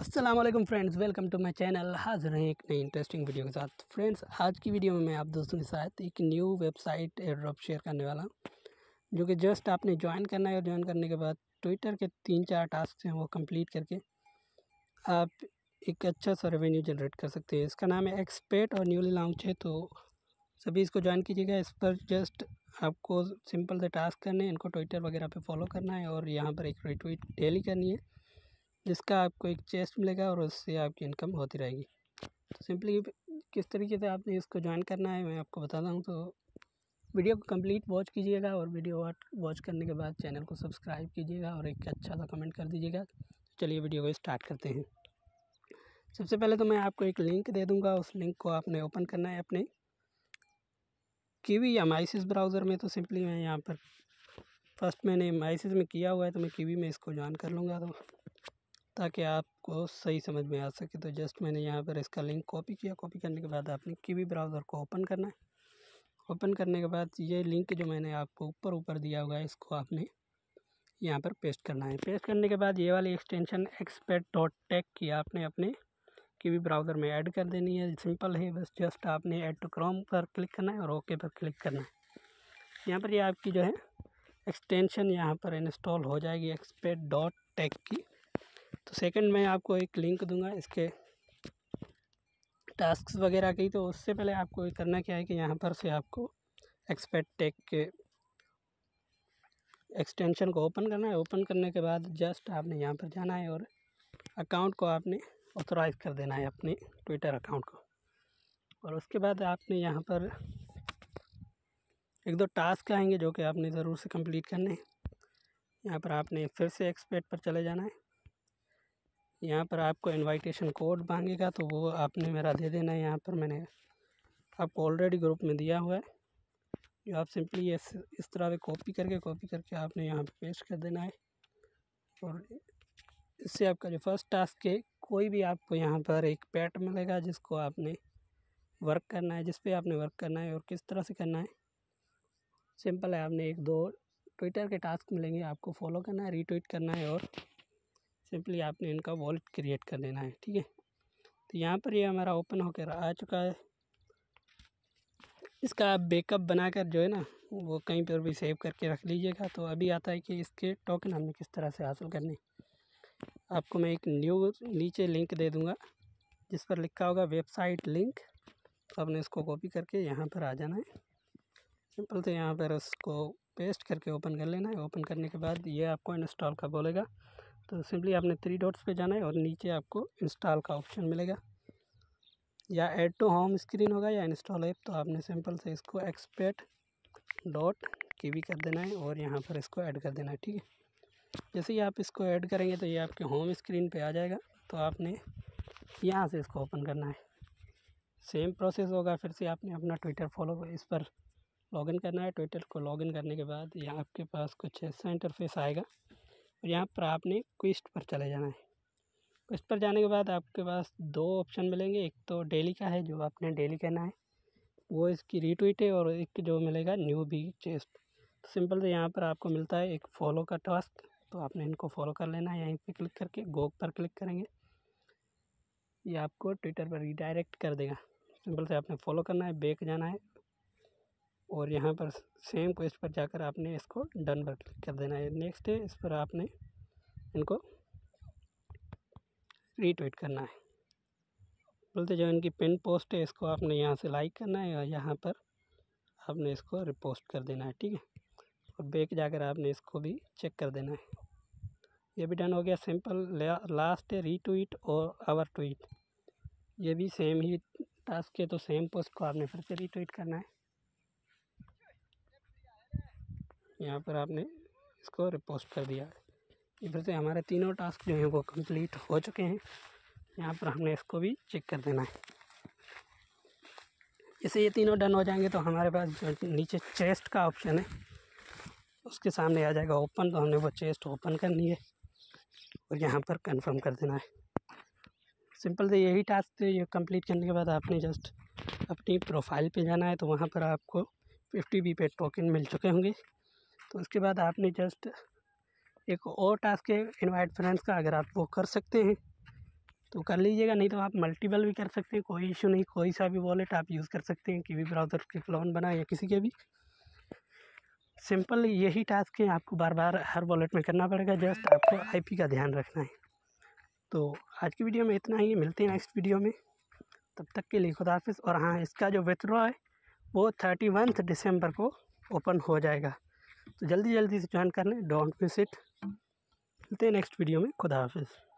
अस्सलाम वालेकुम friends, welcome to my channel. हाजिर हैं एक नई इंटरेस्टिंग वीडियो के साथ। फ्रेंड्स, आज की वीडियो में मैं आप दोस्तों के साथ एक न्यू वेबसाइट एयरड्रॉप शेयर करने वाला हूं, जो कि जस्ट आपने ज्वाइन करना है और ज्वाइन करने के बाद ट्विटर के 3-4 टास्क हैं वो कंप्लीट करके आप एक अच्छा सा रेवेन्यू जनरेट कर सकते हैं। इसका नाम है एक्सपेट और न्यूली लॉन्च है, तो सभी इसको ज्वाइन कीजिएगा। इस पर जस्ट आपको सिंपल से टास्क करने हैं, इनको ट्विटर वगैरह पे फॉलो करना है और यहाँ पर एक रिट्वीट डेली करनी है, जिसका आपको एक चेस्ट मिलेगा और उससे आपकी इनकम होती रहेगी। तो सिंपली किस तरीके से आपने इसको ज्वाइन करना है मैं आपको बताता हूँ। तो वीडियो को कंप्लीट वॉच कीजिएगा और वीडियो वॉच करने के बाद चैनल को सब्सक्राइब कीजिएगा और एक अच्छा सा कमेंट कर दीजिएगा। तो चलिए वीडियो को स्टार्ट करते हैं। सबसे पहले तो मैं आपको एक लिंक दे दूँगा, उस लिंक को आपने ओपन करना है अपने कीवी या माइसिस ब्राउज़र में। तो सिंपली मैं यहाँ पर फर्स्ट मैंने माइसिस में किया हुआ है, तो मैं कीवी में इसको ज्वाइन कर लूँगा तो ताकि आपको सही समझ में आ सके। तो जस्ट मैंने यहाँ पर इसका लिंक कॉपी किया। कॉपी करने के बाद आपने कीवी ब्राउज़र को ओपन करना है। ओपन करने के बाद ये लिंक जो मैंने आपको ऊपर दिया हुआ है, इसको आपने यहाँ पर पेस्ट करना है। पेस्ट करने के बाद ये वाली एक्सटेंशन expert.tech की आपने अपने कीवी ब्राउज़र में ऐड कर देनी है। सिंपल है, बस जस्ट आपने ऐड टू क्रोम पर क्लिक करना है और ओके पर क्लिक करना है। यहाँ पर ये आपकी जो है एक्सटेंशन यहाँ पर इंस्टॉल हो जाएगी expert.tech की। तो सेकंड मैं आपको एक लिंक दूंगा इसके टास्क्स वगैरह की। तो उससे पहले आपको करना क्या है कि यहाँ पर से आपको expert.tech के एक्सटेंशन को ओपन करना है। ओपन करने के बाद जस्ट आपने यहाँ पर जाना है और अकाउंट को आपने ऑथोराइज़ कर देना है, अपने ट्विटर अकाउंट को। और उसके बाद आपने यहाँ पर 1-2 टास्क आएंगे जो कि आपने ज़रूर से कंप्लीट करने हैं। यहाँ पर आपने फिर से एक्सपेट पर चले जाना है। यहाँ पर आपको इनवाइटेशन कोड मांगेगा, तो वो आपने मेरा दे देना है। यहाँ पर मैंने आपको ऑलरेडी ग्रुप में दिया हुआ है, जो आप सिंपली इस तरह से कॉपी करके आपने यहाँ पे पेस्ट कर देना है। और इससे आपका जो फर्स्ट टास्क है, कोई भी आपको यहाँ पर एक पेट मिलेगा जिसको आपने वर्क करना है, जिस पे आपने वर्क करना है। और किस तरह से करना है, सिंपल है, आपने 1-2 ट्विटर के टास्क मिलेंगे, आपको फॉलो करना है, रीट्वीट करना है और सिंपली आपने इनका वॉलेट क्रिएट कर देना है। ठीक है, तो यहाँ पर ये हमारा ओपन होकर आ चुका है। इसका आप बैकअप बनाकर जो है ना, वो कहीं पर भी सेव करके रख लीजिएगा। तो अभी आता है कि इसके टोकन हमने किस तरह से हासिल करने। आपको मैं एक नीचे लिंक दे दूँगा जिस पर लिखा होगा वेबसाइट लिंक। तो आपने इसको कॉपी करके यहाँ पर आ जाना है। सिंपल से यहाँ पर उसको पेस्ट करके ओपन कर लेना है। ओपन करने के बाद ये आपको इंस्टॉल का बोलेगा, तो सिंपली आपने 3 डॉट्स पे जाना है और नीचे आपको इंस्टॉल का ऑप्शन मिलेगा, या ऐड टू होम स्क्रीन होगा या इंस्टॉल ऐप। तो आपने सिंपल से इसको expert.kiwi कर देना है और यहाँ पर इसको ऐड कर देना है। ठीक है, जैसे ही आप इसको ऐड करेंगे तो ये आपके होम स्क्रीन पे आ जाएगा। तो आपने यहाँ से इसको ओपन करना है। सेम प्रोसेस होगा, फिर से आपने अपना ट्विटर फॉलो इस पर लॉगिन करना है। ट्विटर को लॉगिन करने के बाद यहाँ आपके पास कुछ ऐसा इंटरफेस आएगा और यहाँ पर आपने क्विस्ट पर चले जाना है। क्विस्ट पर जाने के बाद आपके पास 2 ऑप्शन मिलेंगे, एक तो डेली का है, जो आपने डेली करना है, वो इसकी रीट्वीट है, और एक जो मिलेगा न्यू बी चेस्ट। तो सिंपल से यहाँ पर आपको मिलता है एक फॉलो का टास्क, तो आपने इनको फॉलो कर लेना है। यहीं पे क्लिक करके गो पर क्लिक करेंगे, ये आपको ट्विटर पर रीडायरेक्ट कर देगा। सिंपल से आपने फॉलो करना है, बैक जाना है और यहाँ पर सेम क्वेस्ट पर जाकर आपने इसको डन पर क्लिक कर देना है। नेक्स्ट है, इस पर आपने इनको रीट्वीट करना है। बोलते जो इनकी पिन पोस्ट है, इसको आपने यहाँ से लाइक करना है और यहाँ पर आपने इसको रिपोस्ट कर देना है। ठीक है, और बैक जाकर आपने इसको भी चेक कर देना है। ये भी डन हो गया। सिंपल लास्ट है रीट्वीट और आवर ट्वीट, ये भी सेम ही टास्क है। तो सेम पोस्ट को आपने फिर से रीट्वीट करना है, यहाँ पर आपने इसको रिपोस्ट कर दिया। ये फिर से हमारे 3 टास्क जो हैं वो कंप्लीट हो चुके हैं। यहाँ पर हमने इसको भी चेक कर देना है। जैसे ये 3 डन हो जाएंगे तो हमारे पास जो नीचे चेस्ट का ऑप्शन है उसके सामने आ जाएगा ओपन। तो हमने वो चेस्ट ओपन करनी है और यहाँ पर कंफर्म कर देना है। सिंपल से यही टास्क थे। ये कंप्लीट करने के बाद आपने जस्ट अपनी प्रोफाइल पे जाना है, तो वहाँ पर आपको 50 बी पे टोकन मिल चुके होंगे। तो उसके बाद आपने जस्ट एक और टास्क है इनवाइट फ्रेंड्स का, अगर आप वो कर सकते हैं तो कर लीजिएगा, नहीं तो आप मल्टीपल भी कर सकते हैं, कोई इशू नहीं। कोई सा भी वॉलेट आप यूज़ कर सकते हैं, किवी ब्राउज़र के क्लोन बना या किसी के भी। सिंपल यही टास्क है, आपको बार बार हर वॉलेट में करना पड़ेगा, जस्ट आपको आईपी का ध्यान रखना है। तो आज की वीडियो में इतना ही, मिलते हैं नेक्स्ट वीडियो में, तब तक के लिए खुदा हाफिज़। और हाँ, इसका जो विथड्रॉ है वो 31 दिसंबर को ओपन हो जाएगा, तो जल्दी जल्दी से ज्वाइन कर लें, डोंट मिस इट। मिलते हैं नेक्स्ट वीडियो में, खुदा हाफिज़।